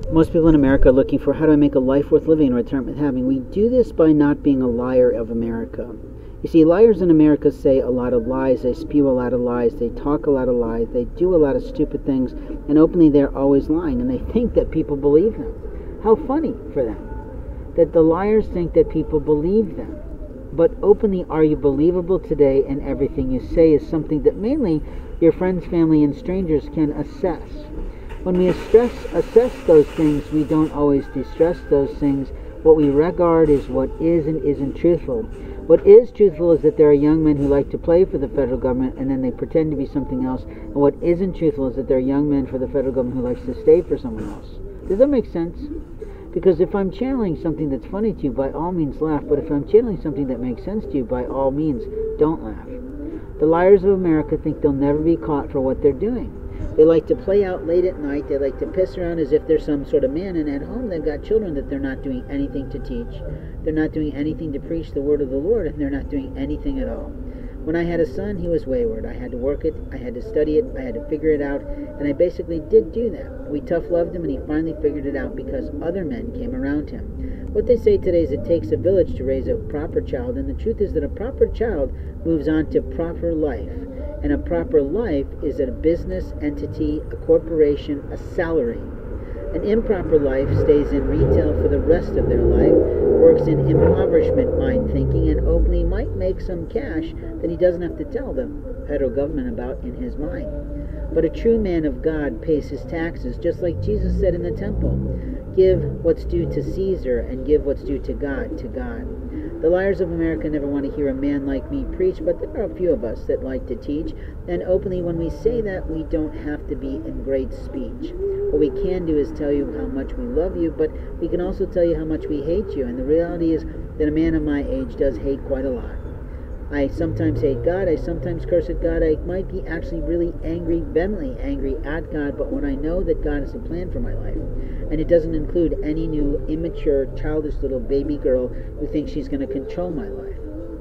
Most people in America are looking for, how do I make a life worth living and return with having? We do this by not being a liar of America. You see, liars in America say a lot of lies, they spew a lot of lies, they talk a lot of lies, they do a lot of stupid things, and openly they're always lying, and they think that people believe them. How funny for them that the liars think that people believe them. But openly, are you believable today? And everything you say is something that mainly your friends, family, and strangers can assess. When we assess those things, we don't always distress those things. What we regard is what is and isn't truthful. What is truthful is that there are young men who like to play for the federal government and then they pretend to be something else. And what isn't truthful is that there are young men for the federal government who likes to stay for someone else. Does that make sense? Because if I'm channeling something that's funny to you, by all means laugh. But if I'm channeling something that makes sense to you, by all means don't laugh. The liars of America think they'll never be caught for what they're doing. They like to play out late at night. They like to piss around as if they're some sort of man. And at home they've got children that they're not doing anything to teach. They're not doing anything to preach the word of the Lord. And they're not doing anything at all. When I had a son, he was wayward. I had to work it. I had to study it. I had to figure it out. And I basically did do that. We tough loved him and he finally figured it out because other men came around him. What they say today is it takes a village to raise a proper child. And the truth is that a proper child moves on to proper life. And a proper life is a business entity, a corporation, a salary. An improper life stays in retail for the rest of their life, works in impoverishment mind thinking, and openly might make some cash that he doesn't have to tell the federal government about in his mind. But a true man of God pays his taxes, just like Jesus said in the temple. Give what's due to Caesar and give what's due to God, to God. The liars of America never want to hear a man like me preach, but there are a few of us that like to teach, and openly when we say that, we don't have to be in great speech. What we can do is tell you how much we love you, but we can also tell you how much we hate you, and the reality is that a man of my age does hate quite a lot. I sometimes hate God, I sometimes curse at God, I might be actually really angry, vehemently angry at God, but when I know that God has a plan for my life, and it doesn't include any new immature, childish little baby girl who thinks she's going to control my life.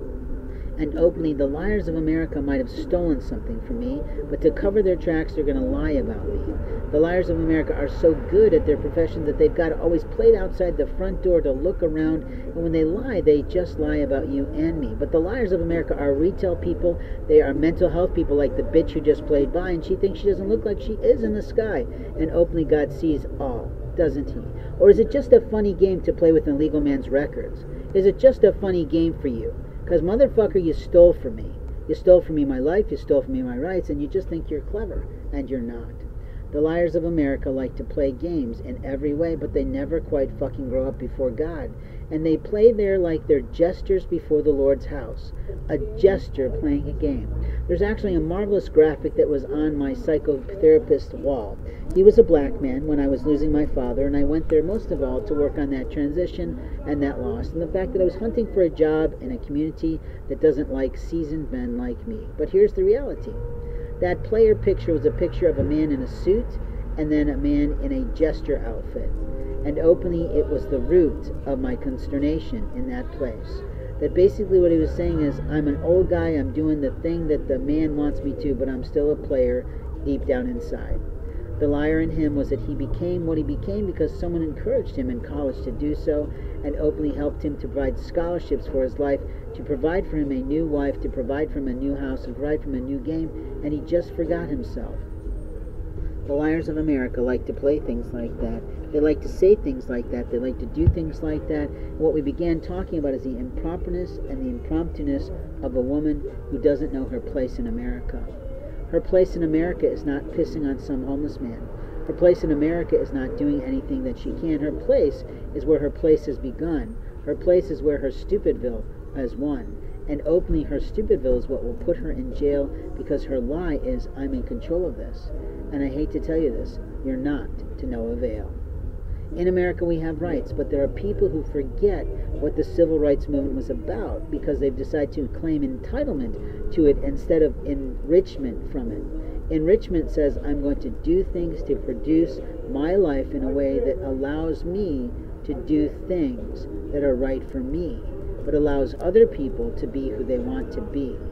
And openly, the liars of America might have stolen something from me, but to cover their tracks, they're going to lie about me. The liars of America are so good at their profession that they've got to always play it outside the front door to look around, and when they lie, they just lie about you and me. But the liars of America are retail people, they are mental health people like the bitch who just played by, and she thinks she doesn't look like she is in the sky, and openly God sees all, doesn't he? Or is it just a funny game to play with an illegal man's records? Is it just a funny game for you? Because, motherfucker, you stole from me. You stole from me my life, you stole from me my rights, and you just think you're clever, and you're not. The liars of America like to play games in every way, but they never quite fucking grow up before God. And they play there like they're jesters before the Lord's house. A jester playing a game. There's actually a marvelous graphic that was on my psychotherapist's wall. He was a black man when I was losing my father, and I went there most of all to work on that transition and that loss, and the fact that I was hunting for a job in a community that doesn't like seasoned men like me. But here's the reality. That player picture was a picture of a man in a suit and then a man in a jester outfit. And openly, it was the root of my consternation in that place. That basically what he was saying is, I'm an old guy, I'm doing the thing that the man wants me to, but I'm still a player deep down inside. The liar in him was that he became what he became because someone encouraged him in college to do so and openly helped him to provide scholarships for his life, to provide for him a new wife, to provide for him a new house, and provide for him a new game, and he just forgot himself. The liars of America like to play things like that. They like to say things like that. They like to do things like that. And what we began talking about is the improperness and the impromptuness of a woman who doesn't know her place in America. Her place in America is not pissing on some homeless man. Her place in America is not doing anything that she can. Her place is where her place has begun. Her place is where her Stupidville has won. And openly, her Stupidville is what will put her in jail because her lie is, I'm in control of this. And I hate to tell you this, you're not to no avail. In America we have rights, but there are people who forget what the civil rights movement was about because they've decided to claim entitlement to it instead of enrichment from it. Enrichment says, I'm going to do things to produce my life in a way that allows me to do things that are right for me, but allows other people to be who they want to be.